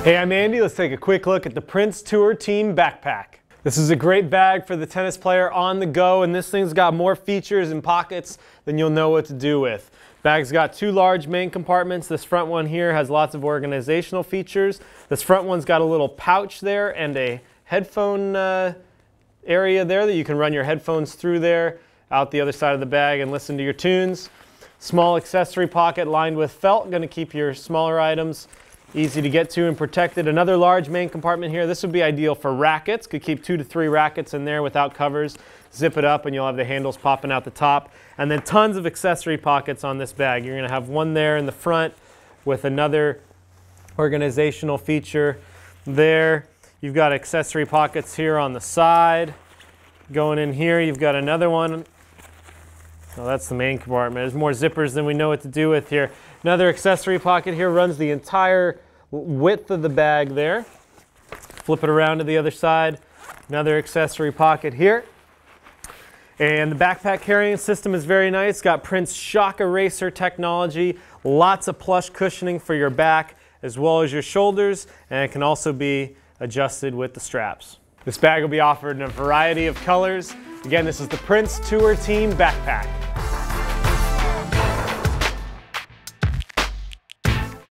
Hey, I'm Andy. Let's take a quick look at the Prince Tour Team Backpack. This is a great bag for the tennis player on the go, and this thing's got more features and pockets than you'll know what to do with. Bag's got two large main compartments. This front one here has lots of organizational features. This front one's got a little pouch there and a headphone area there that you can run your headphones through there, out the other side of the bag and listen to your tunes. Small accessory pocket lined with felt, going to keep your smaller items easy to get to and protected. Another large main compartment here. This would be ideal for rackets. Could keep 2 to 3 rackets in there without covers. Zip it up and you'll have the handles popping out the top. And then tons of accessory pockets on this bag. You're going to have one there in the front with another organizational feature there. You've got accessory pockets here on the side. Going in here, you've got another one. Oh, that's the main compartment. There's more zippers than we know what to do with here. Another accessory pocket here runs the entire width of the bag there. Flip it around to the other side. Another accessory pocket here. And the backpack carrying system is very nice. It's got Prince shock eraser technology, lots of plush cushioning for your back as well as your shoulders, and it can also be adjusted with the straps. This bag will be offered in a variety of colors. Again, this is the Prince Tour Team Backpack.